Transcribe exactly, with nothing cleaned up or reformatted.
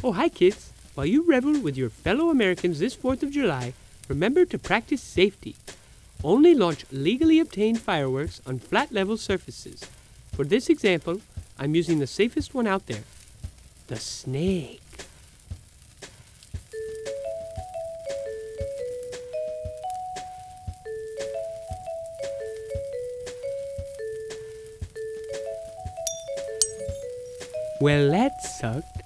Oh, hi kids. While you revel with your fellow Americans this fourth of July, remember to practice safety. Only launch legally obtained fireworks on flat level surfaces. For this example, I'm using the safest one out there, the snake. Well, that sucked.